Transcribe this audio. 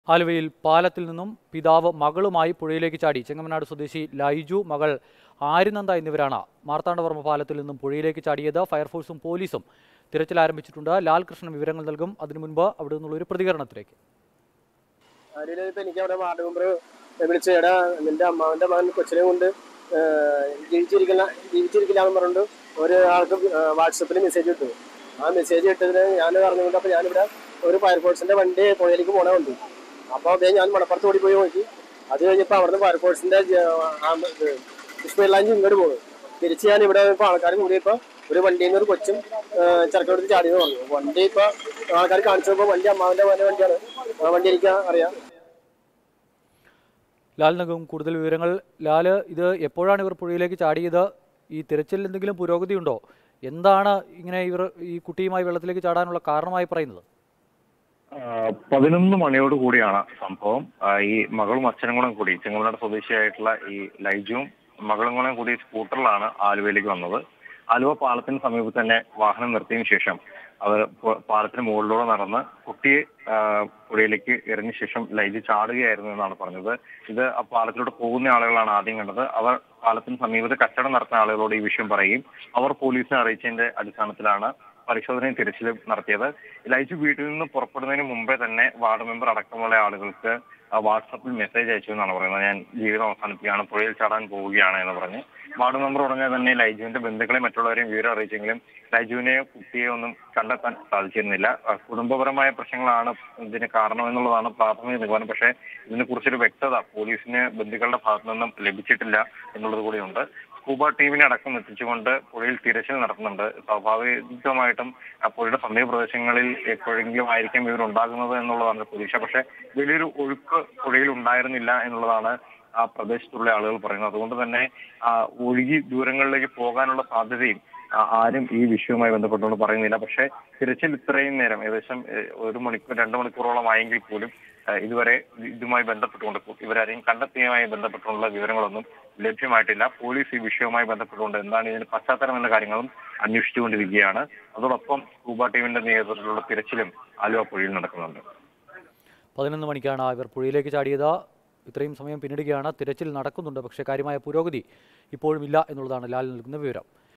ആലുവയിൽ പാലത്തിൽ നിന്നും പിതാവ് മകളുമായി പുഴയിലേക്ക് ചാടി. ചെങ്ങമനാട് സ്വദേശി ലൈജു, മകൾ ആര്യനന്ദ എന്നിവരാണ് മാർത്താണ്ഡവർമ്മ പാലത്തിൽ നിന്നും പുഴയിലേക്ക് ചാടിയത്. ഫയർഫോഴ്സും പോലീസും തിരച്ചിൽ ആരംഭിച്ചിട്ടുണ്ട്. ലാൽകൃഷ്ണൻ വിവരങ്ങൾ നൽകും. അതിനു മുൻപ് അവിടെ നിന്നുള്ള ഒരു പ്രതികരണത്തിലേക്ക്. എനിക്ക് അവിടെ വാർഡ് മെമ്പർ വിളിച്ച്, എടാ നിന്റെ അമ്മാവന്റെ മകൻ കൊച്ചിനെ കൊണ്ട് ജീവിച്ചിരിക്കില്ല എന്ന് പറഞ്ഞിട്ട് ഒരാൾക്ക് വാട്സപ്പിൽ മെസ്സേജ് ഇട്ടു. ആ മെസ്സേജ് ഇട്ടതിന് ഞാൻ അറിഞ്ഞുകൊണ്ട് അപ്പോൾ ഞാനിവിടെ ഒരു ഫയർഫോഴ്സിന്റെ വണ്ടി പുഴയിലേക്ക് പോണേ ഉണ്ട്. അപ്പോൾ അതേ ഞാൻ മണപ്പുറത്ത് ഓടിപ്പോയി നോക്കി. അത് കഴിഞ്ഞപ്പോൾ അവിടുന്ന് ഫയർഫോഴ്സിന്റെ പുഷ്പലാഞ്ചി ഇങ്ങോട്ട് പോകും. തിരിച്ച് ഞാൻ ഇവിടെ ഇപ്പോൾ ആൾക്കാർ കൂടിയപ്പോൾ ഒരു വണ്ടിയിൽ നിന്ന് ഒരു കൊച്ചും ചെറുക്കെടുത്ത് ചാടിയെന്ന് പറഞ്ഞു. വണ്ടി ഇപ്പോൾ ആൾക്കാർ കാണിച്ചപ്പോൾ വണ്ടി അമ്മാവന്റെ മകന്റെ വണ്ടിയാണ്. ആ വണ്ടി എനിക്ക് അറിയാം. ലാൽ നൽകും കൂടുതൽ വിവരങ്ങൾ. ലാല്, ഇത് എപ്പോഴാണ് ഇവർ പുഴയിലേക്ക് ചാടിയത്? ഈ തിരച്ചിൽ എന്തെങ്കിലും പുരോഗതിയുണ്ടോ? എന്താണ് ഇങ്ങനെ ഇവർ ഈ കുട്ടിയുമായി വെള്ളത്തിലേക്ക് ചാടാനുള്ള കാരണമായി പറയുന്നത്? 11 മണിയോട് കൂടിയാണ് സംഭവം. ഈ മകളും അച്ഛനും കൂടെ കൂടി, ചെങ്ങമനാട് സ്വദേശിയായിട്ടുള്ള ഈ ലൈജുവും മകളും കൂടെ കൂടി സ്കൂട്ടറിലാണ് ആലുവയിലേക്ക് വന്നത്. ആലുവ പാലത്തിന് സമീപത്ത് തന്നെ വാഹനം നിർത്തിയതിനു ശേഷം അവർ പാലത്തിന് മുകളിലൂടെ നടന്ന് കുട്ടിയെ പുഴയിലേക്ക് എറിഞ്ഞ ശേഷം ലൈജു ചാടുകയായിരുന്നു എന്നാണ് പറഞ്ഞത്. ഇത് ആ പാലത്തിലൂടെ പോകുന്ന ആളുകളാണ് ആദ്യം കണ്ടത്. അവർ പാലത്തിന് സമീപത്ത് കച്ചവടം നടത്തുന്ന ആളുകളോട് ഈ വിഷയം പറയുകയും അവർ പോലീസിനെ അറിയിച്ചതിന്റെ അടിസ്ഥാനത്തിലാണ് പരിശോധനയും തിരച്ചിലും നടത്തിയത്. ലൈജു വീട്ടിൽ നിന്ന് പുറപ്പെടുന്നതിന് മുമ്പേ തന്നെ വാർഡ് മെമ്പർ അടക്കമുള്ള ആളുകൾക്ക് വാട്സാപ്പിൽ മെസ്സേജ് അയച്ചു എന്നാണ് പറയുന്നത്. ഞാൻ ജീവിതം അവസാനിപ്പിക്കുകയാണ്, പുഴയിൽ ചാടാൻ പോവുകയാണ് എന്ന് പറഞ്ഞ്. വാർഡ് മെമ്പർ ഉടനെ തന്നെ ലൈജുവിന്റെ ബന്ധുക്കളെ മറ്റുള്ളവരെയും വിവരം അറിയിച്ചെങ്കിലും ലൈജുവിനെയോ കുട്ടിയെ ഒന്നും കണ്ടെത്താൻ സാധിച്ചിരുന്നില്ല. കുടുംബപരമായ പ്രശ്നങ്ങളാണ് ഇതിന് കാരണം എന്നുള്ളതാണ് പ്രാഥമിക നിഗമനം. പക്ഷേ ഇതിനെ കുറിച്ചൊരു വ്യക്തത പോലീസിന് ബന്ധുക്കളുടെ ഭാഗത്തു നിന്നും ലഭിച്ചിട്ടില്ല എന്നുള്ളത് കൂടിയുണ്ട്. സ്കൂബ ടീമിനെ അടക്കം എത്തിച്ചുകൊണ്ട് പുഴയിൽ തിരച്ചിൽ നടത്തുന്നുണ്ട്. സ്വാഭാവികമായിട്ടും പുഴയുടെ സമീപ പ്രദേശങ്ങളിൽ എപ്പോഴെങ്കിലും ആയിരിക്കും ഇവരുണ്ടാകുന്നത് എന്നുള്ളതാണ് പ്രതീക്ഷ. പക്ഷെ വലിയൊരു ഒഴുക്ക് പുഴയിൽ ഉണ്ടായിരുന്നില്ല എന്നുള്ളതാണ് ആ പ്രദേശത്തുള്ള ആളുകൾ പറയുന്നത്. അതുകൊണ്ട് തന്നെ ഒഴുകി ദൂരങ്ങളിലേക്ക് പോകാനുള്ള സാധ്യതയും ആരും ഈ വിഷയവുമായി ബന്ധപ്പെട്ടുകൊണ്ട് പറയുന്നില്ല. പക്ഷേ തിരച്ചിൽ ഇത്രയും നേരം ഏകദേശം 1 മണിക്കൂർ 2 മണിക്കൂറോളം ആയെങ്കിൽ പോലും ഇതുവരെ ഇതുമായി ബന്ധപ്പെട്ടുകൊണ്ട് ഇവരാരെയും കണ്ടെത്തിയതുമായി ബന്ധപ്പെട്ടുള്ള വിവരങ്ങളൊന്നും ലഭ്യമായിട്ടില്ല. പോലീസ് ഈ വിഷയവുമായി ബന്ധപ്പെട്ടുകൊണ്ട് എന്താണ് ഇതിന് പശ്ചാത്തലം എന്ന കാര്യങ്ങളും അന്വേഷിച്ചുകൊണ്ടിരിക്കുകയാണ്. അതോടൊപ്പം സ്കൂബ ടീമിന്റെ നേതൃത്വത്തിലുള്ള തിരച്ചിലും ആലുവ പുഴയിൽ നടക്കുന്നുണ്ട്. 11 മണിക്കാണ് ഇവർ പുഴയിലേക്ക് ചാടിയത്. ഇത്രയും സമയം പിന്നിടുകയാണ്. തിരച്ചിൽ നടക്കുന്നുണ്ട്, പക്ഷേ കാര്യമായ പുരോഗതി ഇപ്പോഴും ഇല്ല എന്നുള്ളതാണ് ലാൽ നൽകുന്ന വിവരം.